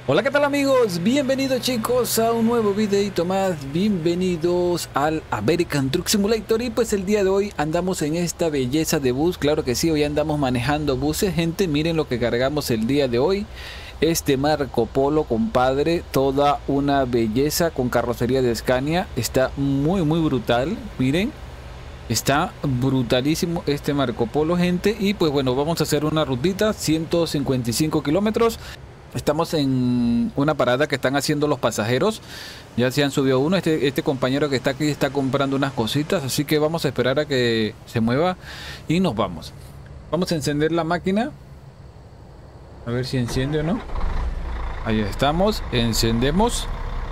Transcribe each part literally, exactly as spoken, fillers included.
Hola, ¿qué tal amigos? Bienvenidos chicos a un nuevo videito más. Bienvenidos al American Truck Simulator. Y pues el día de hoy andamos en esta belleza de bus. Claro que sí, hoy andamos manejando buses, gente. Miren lo que cargamos el día de hoy. Este Marco Polo, compadre, toda una belleza con carrocería de Scania. Está muy muy brutal, miren. Está brutalísimo este Marco Polo, gente. Y pues bueno, vamos a hacer una rutita, ciento cincuenta y cinco kilómetros. Estamos en una parada que están haciendo los pasajeros. Ya se han subido uno. Este, este compañero que está aquí está comprando unas cositas. Así que vamos a esperar a que se mueva y nos vamos. Vamos a encender la máquina. A ver si enciende o no. Ahí estamos. Encendemos.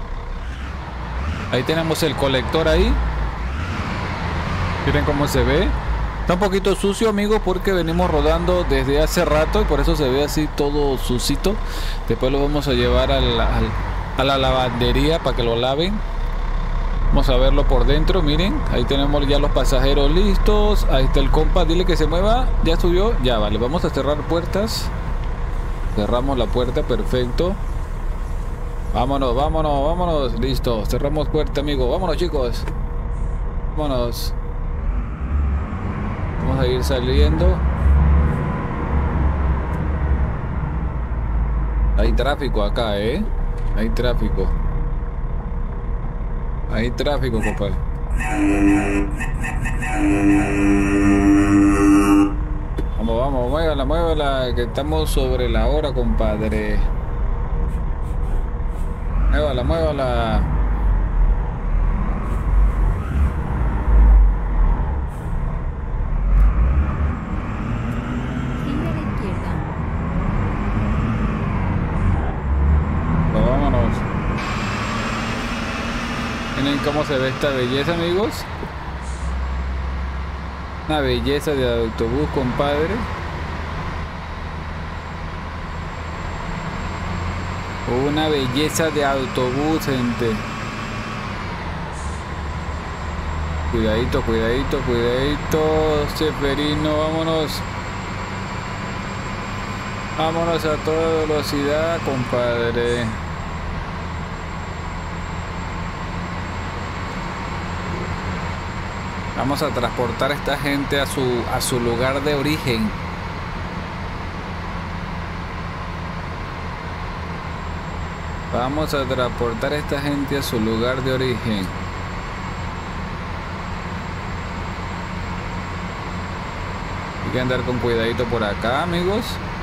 Ahí tenemos el colector ahí. Miren cómo se ve. Está un poquito sucio, amigos, porque venimos rodando desde hace rato y por eso se ve así todo sucito. Después lo vamos a llevar a la, a la lavandería para que lo laven. Vamos a verlo por dentro, miren. Ahí tenemos ya los pasajeros listos. Ahí está el compa, dile que se mueva. Ya subió, ya vale. Vamos a cerrar puertas. Cerramos la puerta, perfecto. Vámonos, vámonos, vámonos. Listo, cerramos puerta, amigo. Vámonos, chicos. Vámonos. Vamos a ir saliendo. Hay tráfico acá, ¿eh? Hay tráfico. Hay tráfico, compadre. Vamos, vamos, muévala, muévala, que estamos sobre la hora, compadre. Muévala, muévala. Miren cómo se ve esta belleza, amigos. Una belleza de autobús, compadre. Una belleza de autobús, gente. Cuidadito, cuidadito, cuidadito, Seferino, vámonos. Vámonos a toda velocidad, compadre. Vamos a transportar a esta gente a su, a su lugar de origen. Vamos a transportar a esta gente a su lugar de origen. Hay que andar con cuidadito por acá, amigos.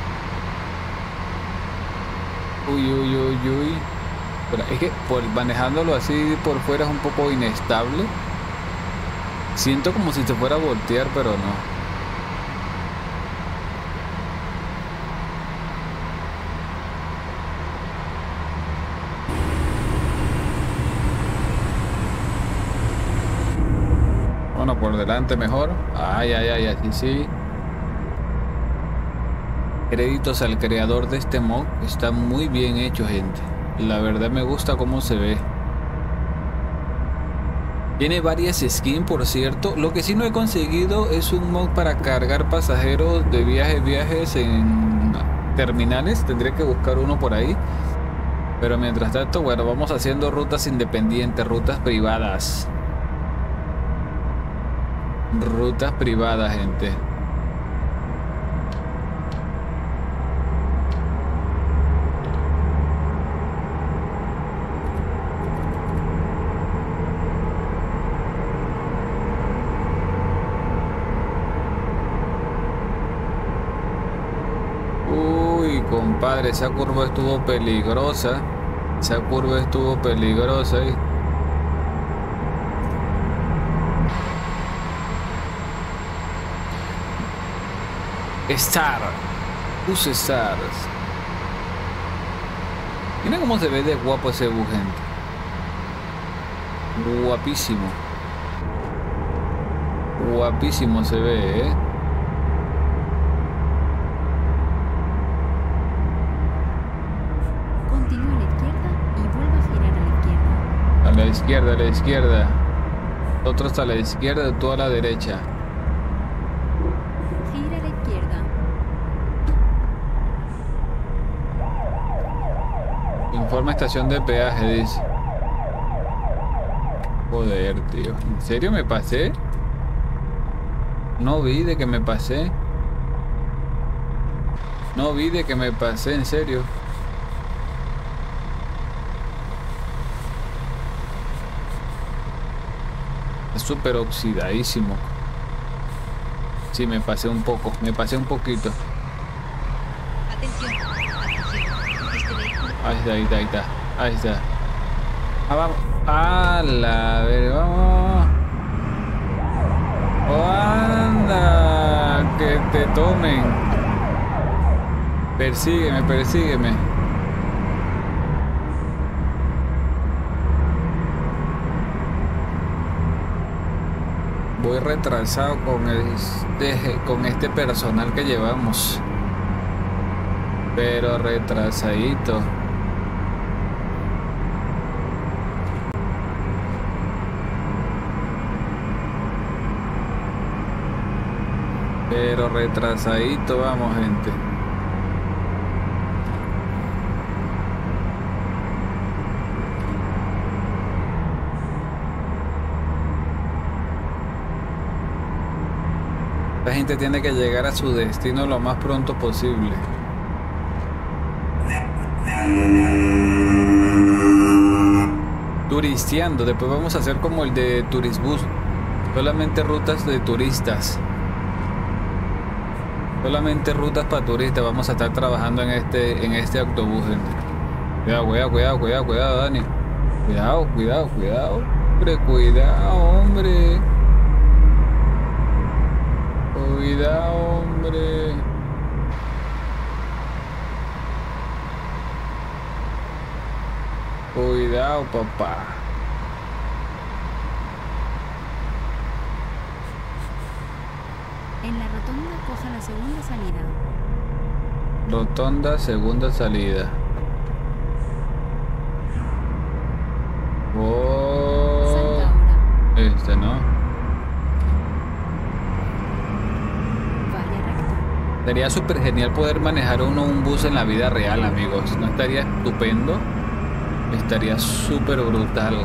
Uy, uy, uy, uy. Pero es que por, manejándolo así por fuera es un poco inestable. Siento como si se fuera a voltear, pero no. Bueno, por delante mejor. Ay, ay, ay, así sí. Créditos al creador de este mod. Está muy bien hecho, gente. La verdad me gusta cómo se ve. Tiene varias skins, por cierto. Lo que sí no he conseguido es un mod para cargar pasajeros de viajes, viajes en terminales. Tendré que buscar uno por ahí. Pero mientras tanto, bueno, vamos haciendo rutas independientes, rutas privadas. Rutas privadas, gente. Compadre, esa curva estuvo peligrosa. Esa curva estuvo peligrosa. ¿eh? Star. Use Stars. Miren cómo se ve de guapo ese bus, gente. Guapísimo. Guapísimo se ve, eh. A la izquierda, a la izquierda. Otros a la izquierda, tú a la derecha. Gira a la izquierda. Informa estación de peaje, dice. Joder, tío. ¿En serio me pasé? No vi de que me pasé. No vi de que me pasé, en serio. Es súper oxidadísimo. Sí, me pasé un poco. Me pasé un poquito. Atención, atención. Este vehículo... Ahí está, ahí está, ahí está. Ahí está. Ah, vamos. A la ver, vamos. Oh, anda. Que te tomen. Persígueme, persígueme. Voy retrasado con este, con este personal que llevamos. Pero retrasadito. Pero retrasadito vamos, gente. La gente tiene que llegar a su destino lo más pronto posible. Turisteando, después vamos a hacer como el de Turisbus, solamente rutas de turistas. Solamente rutas para turistas. Vamos a estar trabajando en este en este autobús, gente. Cuidado, cuidado, cuidado, cuidado, cuidado, Dani. Cuidado, cuidado, cuidado. Hombre, cuidado, hombre. Cuidado, hombre. Cuidado, papá. En la rotonda coja la segunda salida. Rotonda, segunda salida. Oh. Salta ahora. Este, ¿no? Vaya recto. Sería súper genial poder manejar uno un bus en la vida real, amigos. ¿No estaría estupendo? Estaría súper brutal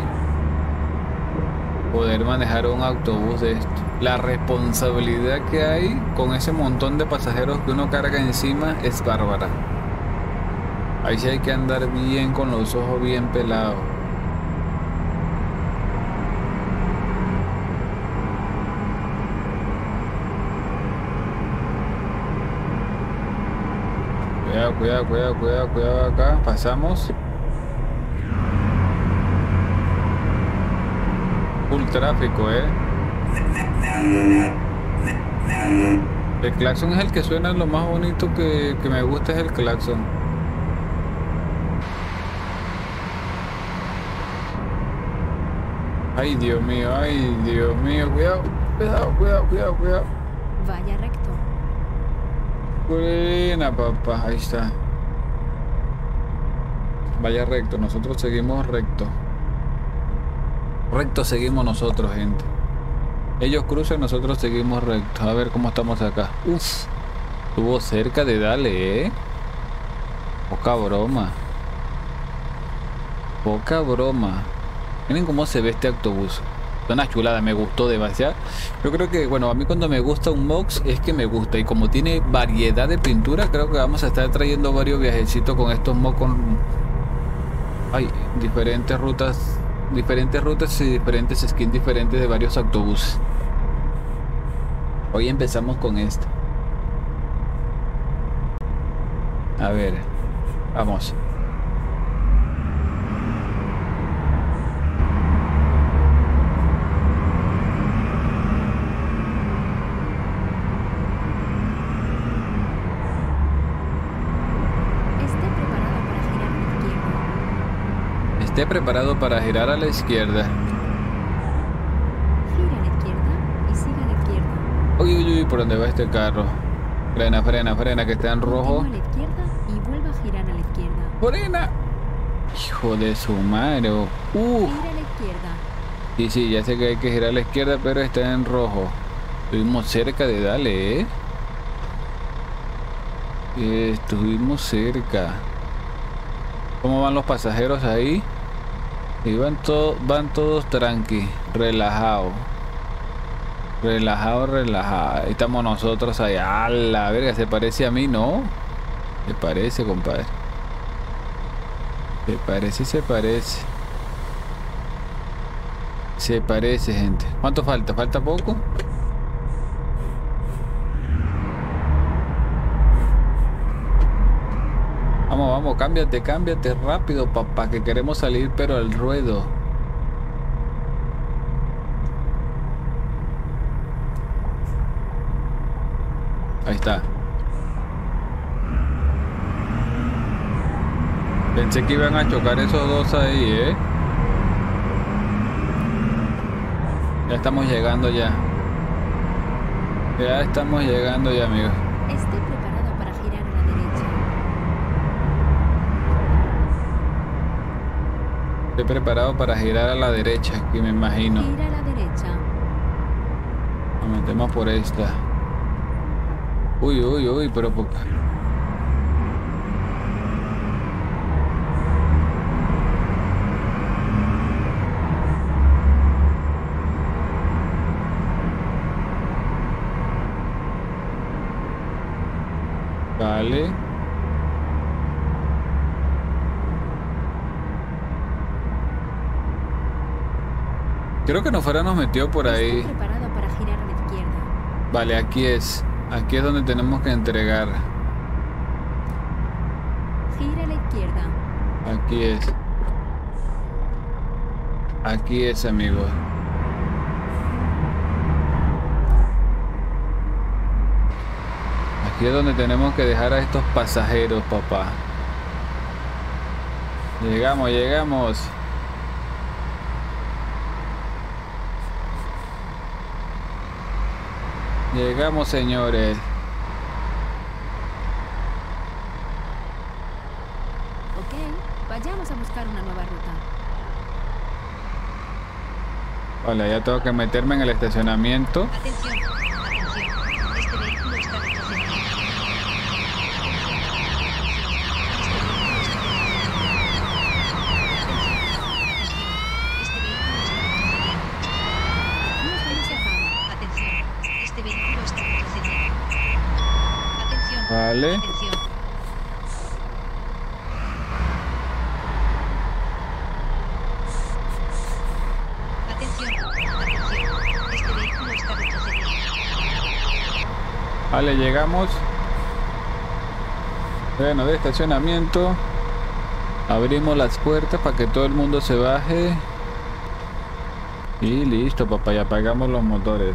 poder manejar un autobús de esto. La responsabilidad que hay con ese montón de pasajeros que uno carga encima es bárbara. Ahí sí hay que andar bien con los ojos bien pelados. Cuidado, cuidado, cuidado, cuidado, cuidado acá. Pasamos. Full tráfico, eh. El claxon es el que suena, lo más bonito que, que me gusta es el claxon. Ay, Dios mío, ay, Dios mío, cuidado, cuidado, cuidado, cuidado, cuidado. Vaya recto. Buena, papá, ahí está. Vaya recto, nosotros seguimos recto. Recto seguimos nosotros, gente. Ellos cruzan, nosotros seguimos recto. A ver cómo estamos acá. Uf, estuvo cerca de darle, eh. Poca broma. Poca broma. Miren cómo se ve este autobús. Es una chulada, me gustó demasiado. Yo creo que, bueno, a mí cuando me gusta un Mox es que me gusta. Y como tiene variedad de pintura, creo que vamos a estar trayendo varios viajecitos con estos Mox con... Ay, diferentes rutas. Diferentes rutas y diferentes skins diferentes de varios autobuses. Hoy empezamos con esto. A ver, vamos. Esté preparado para girar a la izquierda. Gira a la izquierda y siga a la izquierda. Uy, uy, uy, ¿por dónde va este carro? Frena, frena, frena, que está en rojo. Continúa a la izquierda y vuelva a girar a la izquierda. ¡Frena! Hijo de su madre. Uh. Gira a la izquierda. Sí, sí, ya sé que hay que girar a la izquierda, pero está en rojo. Estuvimos cerca de darle, ¿eh? Estuvimos cerca. ¿Cómo van los pasajeros ahí? Y van, to van todos tranqui, relajados. Relajado, relajado. Ahí estamos nosotros ahí. A la verga, se parece a mí, ¿no? Se parece, compadre. Se parece, se parece. Se parece, gente. ¿Cuánto falta? ¿Falta poco? Vamos, vamos, cámbiate, cámbiate rápido, papá, que queremos salir, pero al ruedo. Ahí está. Pensé que iban a chocar esos dos ahí, ¿eh? Ya estamos llegando ya. Ya estamos llegando ya, amigos. Esté preparado para girar a la derecha. Estoy preparado para girar a la derecha, aquí me imagino. Gira a la derecha. Nos metemos por esta. Uy, uy, uy, pero poca. Vale. Creo que nos fuera nos metió por ahí. Esté preparado para girar a la izquierda. Vale, aquí es. Aquí es donde tenemos que entregar. Gira a la izquierda. Aquí es. Aquí es, amigo. Aquí es donde tenemos que dejar a estos pasajeros, papá. Llegamos, llegamos. Llegamos, señores. Ok, vayamos a buscar una nueva ruta. Vale, ya tengo que meterme en el estacionamiento. Atención, atención. Este vehículo está retrocediendo. No estamos viajando. Atención, este vehículo está retrocediendo. Atención, Vale. atención. Atención, atención. Este vehículo está retrocediendo. Vale, llegamos. Bueno, de estacionamiento. Abrimos las puertas para que todo el mundo se baje. Y listo, papá, ya apagamos los motores.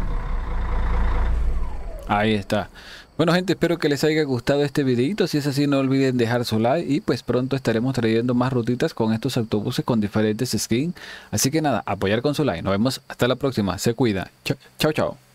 Ahí está. Bueno, gente, espero que les haya gustado este videito. Si es así, no olviden dejar su like. Y pues pronto estaremos trayendo más rutitas con estos autobuses con diferentes skins. Así que nada, apoyar con su like. Nos vemos hasta la próxima. Se cuida. Chao, chao. Chao.